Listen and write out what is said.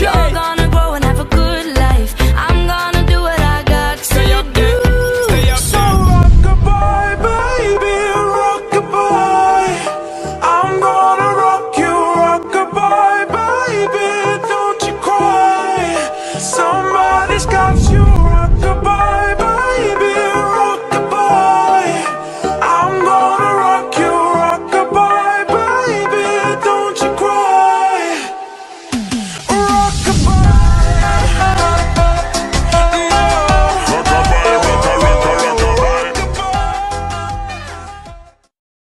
You're gonna grow and have a good life. I'm gonna do what I got to do. So rock-a-bye, baby, rock-a-bye. I'm gonna rock you, rock-a-bye, baby. Don't you cry. Somebody's got